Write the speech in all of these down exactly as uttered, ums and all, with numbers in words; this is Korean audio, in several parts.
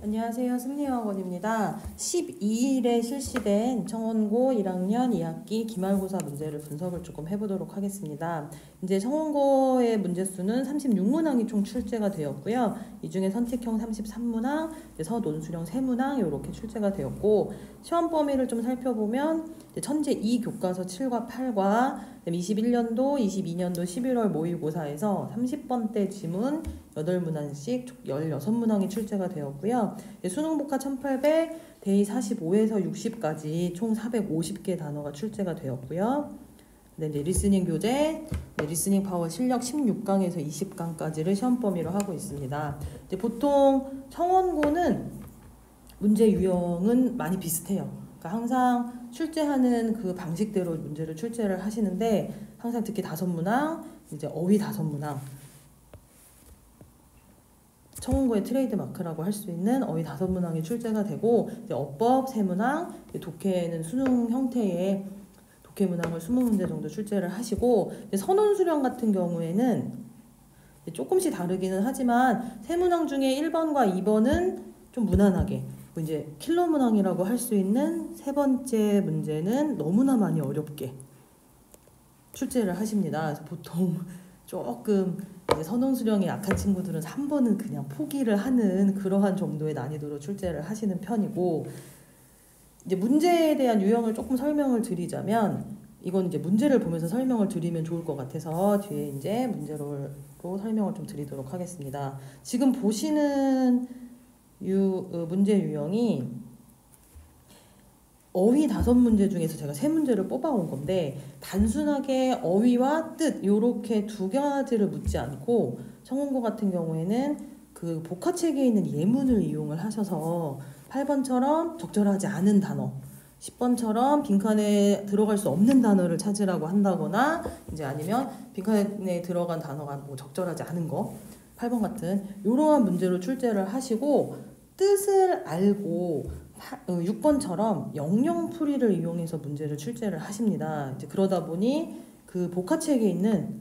안녕하세요. 승리학원입니다. 십이 일에 실시된 청원고 일 학년 이 학기 기말고사 문제를 분석을 조금 해보도록 하겠습니다. 이제 청원고의 문제수는 삼십육 문항이 총 출제가 되었고요. 이 중에 선택형 삼십삼 문항, 서논술형 세 문항 이렇게 출제가 되었고, 시험 범위를 좀 살펴보면 천재 이 교과서 칠과 팔과 이십일 년도, 이십이 년도 십일월 모의고사에서 삼십 번대 지문 여덟 문항씩 십육 문항이 출제가 되었고요. 수능 복화 천팔백, 데이 사십오에서 육십까지 총 사백오십 개 단어가 출제가 되었고요. 네, 이제 리스닝 교재, 네, 리스닝 파워 실력 십육 강에서 이십 강까지를 시험 범위로 하고 있습니다. 이제 보통 청원고는 문제 유형은 많이 비슷해요. 그러니까 항상 출제하는 그 방식대로 문제를 출제를 하시는데, 항상 특히 다섯 문항, 이제 어휘 다섯 문항, 청원고의 트레이드 마크라고 할 수 있는 어휘 다섯 문항이 출제가 되고, 이제 어법 세 문항, 독해는 수능 형태의 독해 문항을 이십 문제 정도 출제를 하시고, 선언수령 같은 경우에는 조금씩 다르기는 하지만 세 문항 중에 일 번과 이 번은 좀 무난하게, 이제 킬러 문항이라고 할 수 있는 세 번째 문제는 너무나 많이 어렵게 출제를 하십니다. 그래서 보통 조금 이제 선언수령이 약한 친구들은 삼 번은 그냥 포기를 하는 그러한 정도의 난이도로 출제를 하시는 편이고, 이제 문제에 대한 유형을 조금 설명을 드리자면, 이건 이제 문제를 보면서 설명을 드리면 좋을 것 같아서 뒤에 이제 문제로 설명을 좀 드리도록 하겠습니다. 지금 보시는 유, 어, 문제 유형이 어휘 다섯 문제 중에서 제가 세 문제를 뽑아온 건데, 단순하게 어휘와 뜻 요렇게 두 가지를 묻지 않고, 청원고 같은 경우에는 그 복화책에 있는 예문을 이용을 하셔서 팔 번처럼 적절하지 않은 단어, 십 번처럼 빈칸에 들어갈 수 없는 단어를 찾으라고 한다거나, 이제 아니면 빈칸에 들어간 단어가 뭐 적절하지 않은 거, 팔 번 같은 이러한 문제로 출제를 하시고, 뜻을 알고 육 번처럼 영영풀이를 이용해서 문제를 출제를 하십니다. 이제 그러다 보니 그 복화책에 있는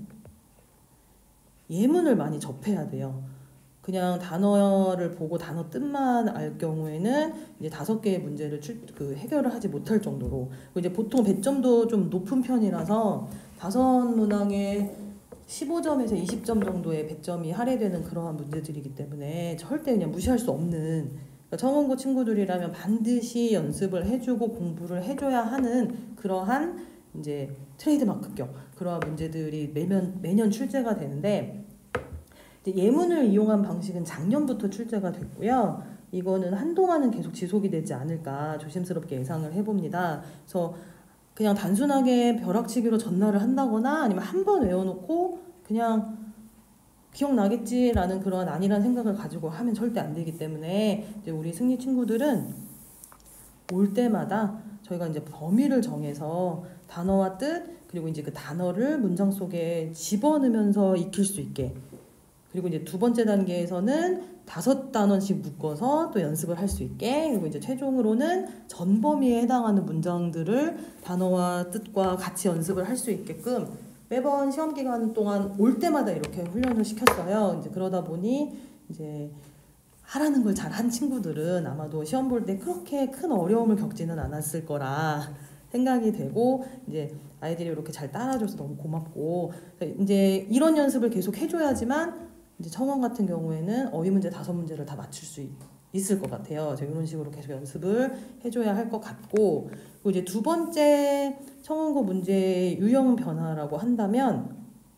예문을 많이 접해야 돼요. 그냥 단어를 보고 단어 뜻만 알 경우에는 이제 다섯 개의 문제를 출, 그 해결을 하지 못할 정도로, 이제 보통 배점도 좀 높은 편이라서 다섯 문항에 십오 점에서 이십 점 정도의 배점이 할애되는 그러한 문제들이기 때문에 절대 그냥 무시할 수 없는, 그러니까 청원고 친구들이라면 반드시 연습을 해주고 공부를 해줘야 하는 그러한 이제 트레이드마크격 그러한 문제들이 매년 매년 출제가 되는데, 이제 예문을 이용한 방식은 작년부터 출제가 됐고요. 이거는 한동안은 계속 지속이 되지 않을까 조심스럽게 예상을 해봅니다. 그래서 그냥 단순하게 벼락치기로 전날을 한다거나 아니면 한 번 외워놓고 그냥 기억나겠지라는 그런 안일한 생각을 가지고 하면 절대 안 되기 때문에, 이제 우리 승리 친구들은 올 때마다 저희가 이제 범위를 정해서 단어와 뜻, 그리고 이제 그 단어를 문장 속에 집어넣으면서 익힐 수 있게, 그리고 이제 두 번째 단계에서는 다섯 단원씩 묶어서 또 연습을 할 수 있게, 그리고 이제 최종으로는 전 범위에 해당하는 문장들을 단어와 뜻과 같이 연습을 할 수 있게끔 매번 시험 기간 동안 올 때마다 이렇게 훈련을 시켰어요. 이제 그러다 보니 이제 하라는 걸 잘한 친구들은 아마도 시험 볼 때 그렇게 큰 어려움을 겪지는 않았을 거라 생각이 되고, 이제 아이들이 이렇게 잘 따라줘서 너무 고맙고, 이제 이런 연습을 계속 해줘야지만 이제 청원 같은 경우에는 어휘 문제 다섯 문제를 다 맞출 수 있, 있을 것 같아요. 제가 이런 식으로 계속 연습을 해줘야 할 것 같고, 그리고 이제 두 번째 청원고 문제 유형 변화라고 한다면,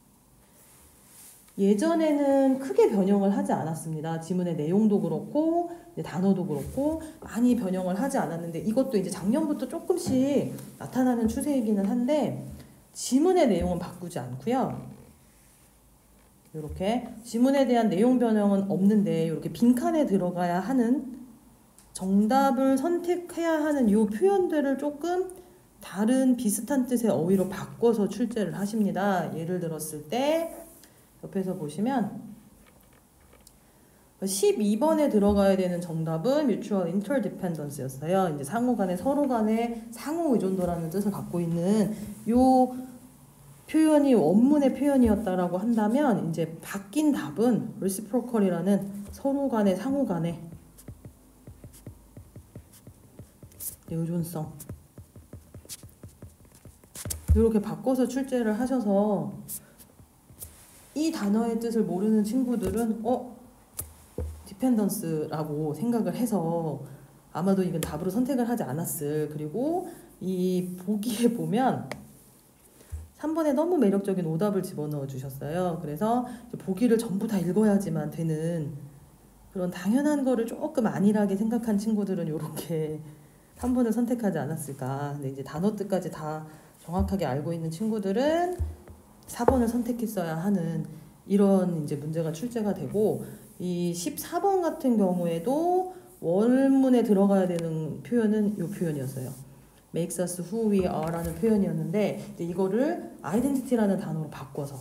예전에는 크게 변형을 하지 않았습니다. 지문의 내용도 그렇고 이제 단어도 그렇고 많이 변형을 하지 않았는데, 이것도 이제 작년부터 조금씩 나타나는 추세이기는 한데, 지문의 내용은 바꾸지 않고요. 이렇게 지문에 대한 내용 변형은 없는데, 이렇게 빈칸에 들어가야 하는 정답을 선택해야 하는 이 표현들을 조금 다른 비슷한 뜻의 어휘로 바꿔서 출제를 하십니다. 예를 들었을 때 옆에서 보시면 십이 번에 들어가야 되는 정답은 mutual interdependence였어요. 이제 상호 간에 서로 간에 상호 의존도라는 뜻을 갖고 있는 요 표현이 원문의 표현이었다라고 한다면, 이제 바뀐 답은 reciprocal이라는 서로 간에 상호 간에 의존성 이렇게 바꿔서 출제를 하셔서 이 단어의 뜻을 모르는 친구들은 어? 디펜던스라고 생각을 해서 아마도 이건 답으로 선택을 하지 않았을. 그리고 이 보기에 보면 삼 번에 너무 매력적인 오답을 집어넣어 주셨어요. 그래서 보기를 전부 다 읽어야지만 되는 그런 당연한 거를 조금 안일하게 생각한 친구들은 이렇게 삼 번을 선택하지 않았을까. 근데 이제 단어 뜻까지 다 정확하게 알고 있는 친구들은 사 번을 선택했어야 하는 이런 이제 문제가 출제가 되고, 이 십사 번 같은 경우에도 원문에 들어가야 되는 표현은 이 표현이었어요. makes us who we are 라는 표현이었는데 이제 이거를 identity라는 단어로 바꿔서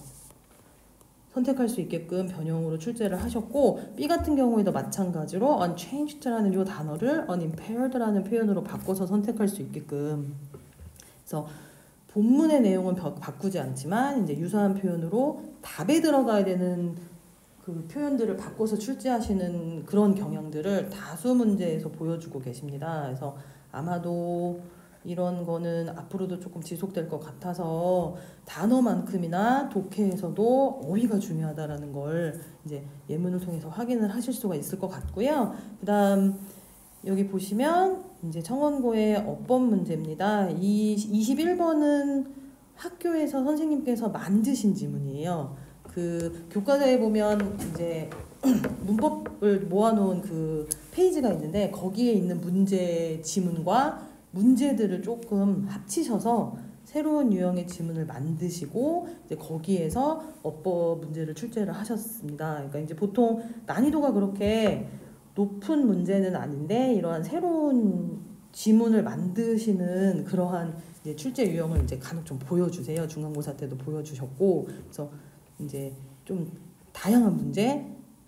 선택할 수 있게끔 변형으로 출제를 하셨고, B 같은 경우에도 마찬가지로 unchanged라는 이 단어를 unimpaired라는 표현으로 바꿔서 선택할 수 있게끔. 그래서 본문의 내용은 바꾸지 않지만 이제 유사한 표현으로 답에 들어가야 되는 그 표현들을 바꿔서 출제하시는 그런 경향들을 다수 문제에서 보여주고 계십니다. 그래서 아마도 이런 거는 앞으로도 조금 지속될 것 같아서 단어만큼이나 독해에서도 어휘가 중요하다라는 걸 이제 예문을 통해서 확인을 하실 수가 있을 것 같고요. 그다음 여기 보시면 이제 청원고의 어법 문제입니다. 이 이십일 번은 학교에서 선생님께서 만드신 지문이에요. 그 교과서에 보면 이제 문법을 모아놓은 그 페이지가 있는데 거기에 있는 문제 지문과 문제들을 조금 합치셔서 새로운 유형의 지문을 만드시고 이제 거기에서 어법 문제를 출제를 하셨습니다. 그러니까 이제 보통 난이도가 그렇게 높은 문제는 아닌데 이러한 새로운 지문을 만드시는 그러한 이제 출제 유형을 이제 간혹 좀 보여주세요. 중간고사 때도 보여주셨고, 그래서 이제 좀 다양한 문제,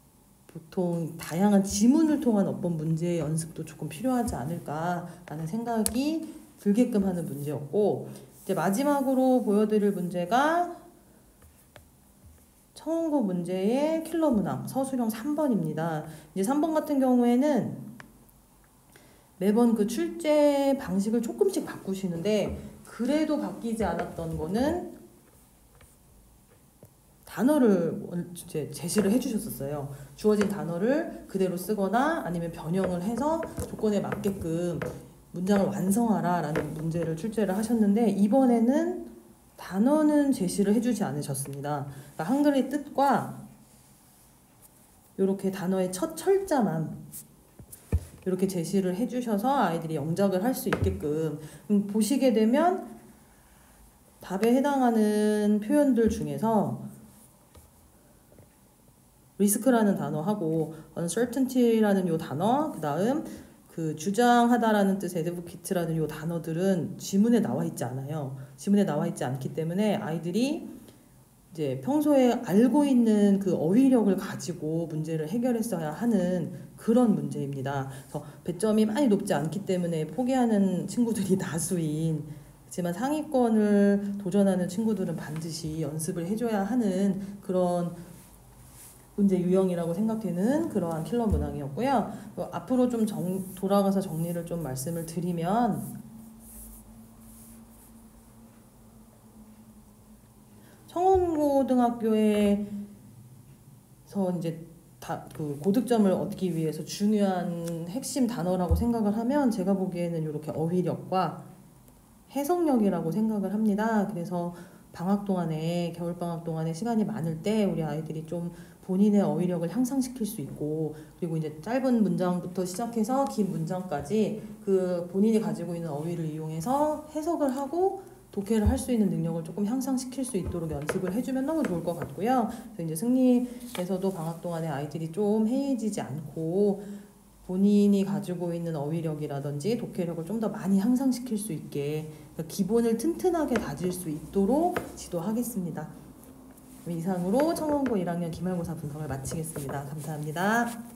보통 다양한 지문을 통한 어법 문제 연습도 조금 필요하지 않을까라는 생각이 들게끔 하는 문제였고, 이제 마지막으로 보여드릴 문제가 청원고 문제의 킬러 문항 서술형 삼 번입니다. 이제 삼 번 같은 경우에는 매번 그 출제 방식을 조금씩 바꾸시는데 그래도 바뀌지 않았던 거는 단어를 이제 제시를 해주셨었어요. 주어진 단어를 그대로 쓰거나 아니면 변형을 해서 조건에 맞게끔 문장을 완성하라 라는 문제를 출제를 하셨는데 이번에는 단어는 제시를 해주지 않으셨습니다. 그러니까 한글의 뜻과 이렇게 단어의 첫 철자만 이렇게 제시를 해주셔서 아이들이 영작을 할 수 있게끔. 음, 보시게 되면 답에 해당하는 표현들 중에서 리스크라는 단어하고 uncertainty라는 요 단어, 그 다음 그 주장하다라는 뜻의 advocate라는 요 단어들은 지문에 나와 있지 않아요. 지문에 나와 있지 않기 때문에 아이들이 이제 평소에 알고 있는 그 어휘력을 가지고 문제를 해결했어야 하는 그런 문제입니다. 그래서 배점이 많이 높지 않기 때문에 포기하는 친구들이 다수인, 하지만 상위권을 도전하는 친구들은 반드시 연습을 해줘야 하는 그런 문제 유형이라고 생각되는 그러한 킬러 문항이었고요. 앞으로 좀 정, 돌아가서 정리를 좀 말씀을 드리면, 청원고등학교에서 이제 다 그 고득점을 얻기 위해서 중요한 핵심 단어라고 생각을 하면 제가 보기에는 이렇게 어휘력과 해석력이라고 생각을 합니다. 그래서 방학 동안에, 겨울방학 동안에 시간이 많을 때 우리 아이들이 좀 본인의 어휘력을 향상시킬 수 있고, 그리고 이제 짧은 문장부터 시작해서 긴 문장까지 그 본인이 가지고 있는 어휘를 이용해서 해석을 하고 독해를 할 수 있는 능력을 조금 향상시킬 수 있도록 연습을 해주면 너무 좋을 것 같고요. 그래서 이제 승리에서도 방학 동안에 아이들이 좀 해이해지지 않고 본인이 가지고 있는 어휘력이라든지 독해력을 좀 더 많이 향상시킬 수 있게, 그러니까 기본을 튼튼하게 다질 수 있도록 지도하겠습니다. 이상으로 청원고 일 학년 기말고사 분석을 마치겠습니다. 감사합니다.